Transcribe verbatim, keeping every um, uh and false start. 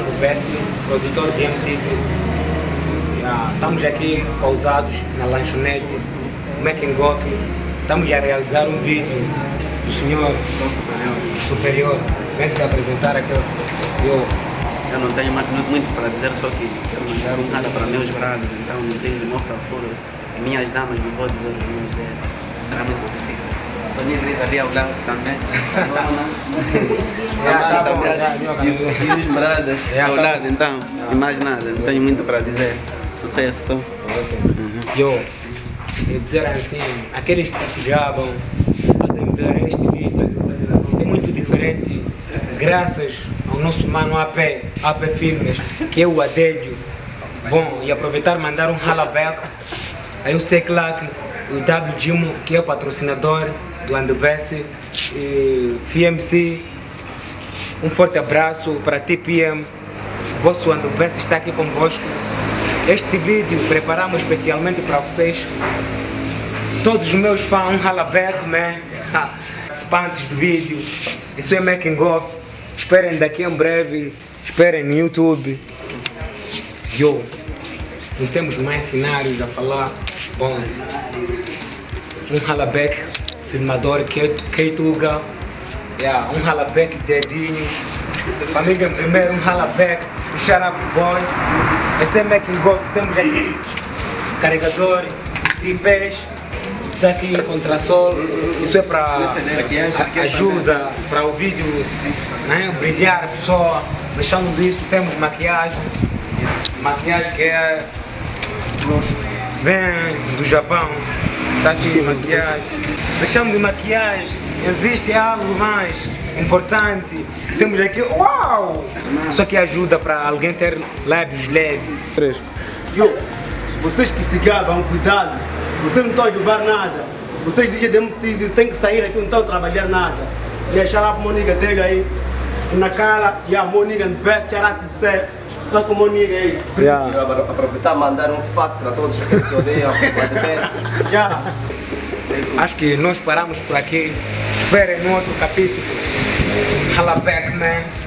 One the Best, produtor de M T Z. Yeah, estamos aqui pausados na lanchonete, making off. Estamos a realizar um vídeo do senhor superior. superior. Vem se apresentar aqui. Eu, eu não tenho mais muito para dizer, só que quero mandar um rala para meus brados, então me vejo mostra foros. E minhas damas, não vou dizer, não vou dizer. Será muito difícil. Tony Reis ali ao lado também. E os bradas ao lado, então, e mais nada, não tenho muito para dizer. Sucesso só. Uhum. Eu, eu dizer assim, aqueles que se gabam a templar este vídeo é muito diferente, graças ao nosso mano A P, A P Filmes, que é o Adélio. Bom, e aproveitar e mandar um ralaback aí o Seclac, o W Gimo, que é o patrocinador do And The Best, e F M C, um forte abraço para T P M, vosso And The Best está aqui convosco. Este vídeo preparamos especialmente para vocês, todos os meus fãs, um ralaback, man, participantes do vídeo, isso é making of, esperem daqui em breve, esperem no YouTube. Yo, não temos mais cenários a falar, bom, um ralaback, filmador Keituga, yeah, um ralaback dedinho, família primeiro, um ralaback, um shout out boy, esse é making of, temos aqui carregador, tripés, daqui contrassol, isso é para ajuda para o vídeo, né, brilhar a pessoa, deixando isso temos maquiagem, maquiagem que é vem do Japão, está aqui maquiagem, deixamos de maquiagem, existe algo mais importante, temos aqui, uau! Isso aqui ajuda para alguém ter lábios leves. Yo, vocês que se gabam, cuidado, vocês não estão a jogar nada, vocês dizem de M T Z tem que sair aqui, não estão a trabalhar nada. E a xará para a moniga dele aí, na cara, e a moniga no best, xará para você. Tá com moniga aí. Yeah. Aproveitar e mandar um fato para todos que odeiam a The Best. Yeah. Acho que nós paramos por aqui. Esperem no outro capítulo. Ralaback, man.